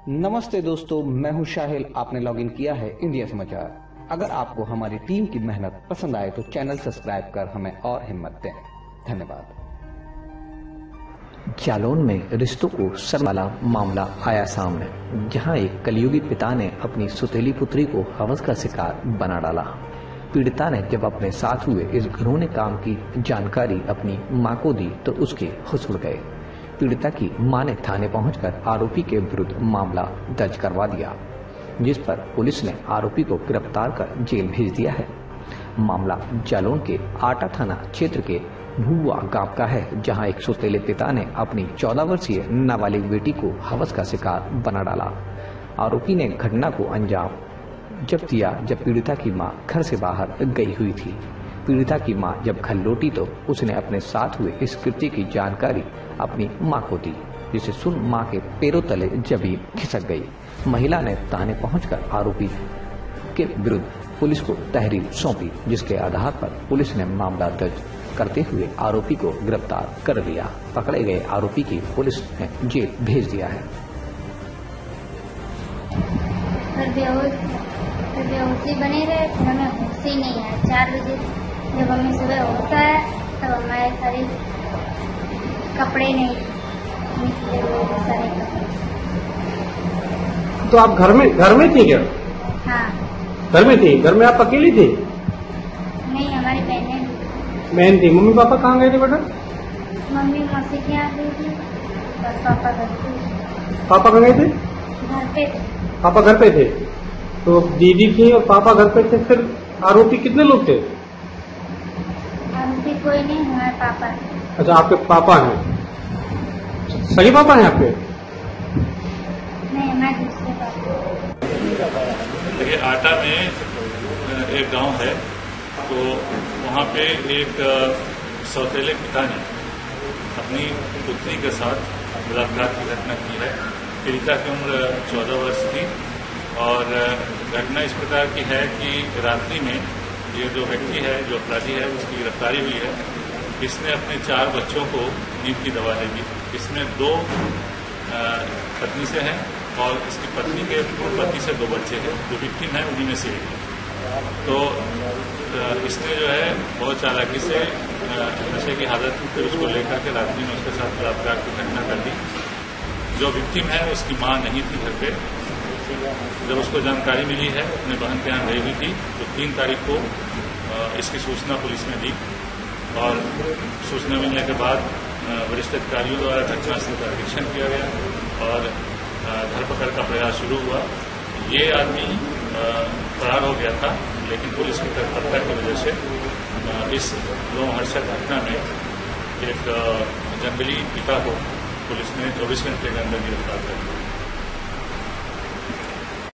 नमस्ते दोस्तों, मैं हूं शाहिल। आपने लॉगिन किया है इंडिया समाचार। अगर आपको हमारी टीम की मेहनत पसंद आए तो चैनल सब्सक्राइब कर हमें और हिम्मत दें। धन्यवाद। जालौन में रिश्तों को सर वाला मामला आया सामने, जहां एक कलयुगी पिता ने अपनी सुतेली पुत्री को हवस का शिकार बना डाला। पीड़िता ने जब अपने साथ हुए इस घिनौने काम की जानकारी अपनी मां को दी तो उसके होश उड़ गए। पीड़िता की मां ने थाने पहुंचकर आरोपी के विरुद्ध मामला दर्ज करवा दिया, जिस पर पुलिस ने आरोपी को गिरफ्तार कर जेल भेज दिया है। मामला जालौन के आटा थाना क्षेत्र के भुआ गांव का है, जहां एक सौतेले पिता ने अपनी 14 वर्षीय नाबालिग बेटी को हवस का शिकार बना डाला। आरोपी ने घटना को अंजाम जब दिया जब पीड़िता की मां घर से बाहर गई हुई थी। पीड़िता की मां जब घर लौटी तो उसने अपने साथ हुए इस कृत्य की जानकारी अपनी मां को दी, जिसे सुन मां के पैरों तले जमीन खिसक गई। महिला ने थाने पहुंचकर आरोपी के विरुद्ध पुलिस को तहरीर सौंपी, जिसके आधार पर पुलिस ने मामला दर्ज करते हुए आरोपी को गिरफ्तार कर लिया। पकड़े गए आरोपी की पुलिस ने जेल भेज दिया है। बेहोशी बनी रहे, फिर हमें होश ही नहीं आया। 4 बजे जब हमें सुबह होता है तब हमारे सारे कपड़े नहीं निकले हुए, सारे कपड़े। तो आप घर में थी क्या? हाँ, घर में थी। घर में आप अकेली थी? नहीं, हमारी बहन थी। मम्मी पापा कहाँ गए थे बेटा? मम्मी मौसी के यहाँ गई थी और पापा घर पे। पापा कहाँ गए थे? घर पे थे। पापा घर पे थे। तो दीदी थी और पापा घर पे थे। फिर आरोपी कितने लोग थे? आरोपी कोई नहीं, हमारे पापा। अच्छा, आपके पापा हैं? सही पापा हैं आपके? नहीं, हमारे दूसरे पापा। देखिए, आटा में एक गांव है, तो वहाँ पे एक सौतेले पिता ने अपनी पुत्री के साथ बलात्कार की घटना की है। पीड़िता की उम्र 14 वर्ष थी और घटना इस प्रकार की है कि रात्रि में ये जो व्यक्ति है, जो अपराधी है, उसकी गिरफ्तारी हुई है। इसने अपने 4 बच्चों को नींद की दवा दे दी। इसमें 2 पत्नी से हैं और इसकी पत्नी के पति से 2 बच्चे हैं। जो विक्टिम है उन्हीं में से एक है। तो इसने जो है बहुत चालाकी से नशे की हालत में फिर उसको लेकर के रात्रि में उसके साथ बलात्कार की घटना कर दी। जो विक्टिम है उसकी मां नहीं थी घर पे। जब उसको जानकारी मिली है, अपने बहन के यहाँ गई हुई थी, तो 3 तारीख को इसकी सूचना पुलिस में दी और सूचना मिलने के बाद वरिष्ठ अधिकारियों द्वारा घटनास्थल का निरीक्षण किया गया और धरपकड़ का प्रयास शुरू हुआ। ये आदमी फरार हो गया था, लेकिन पुलिस की तत्परता की वजह से इस लोमहर्षक घटना में एक जंगली पिता को पुलिस ने 24 घंटे के अंदर गिरफ्तार कर लिया।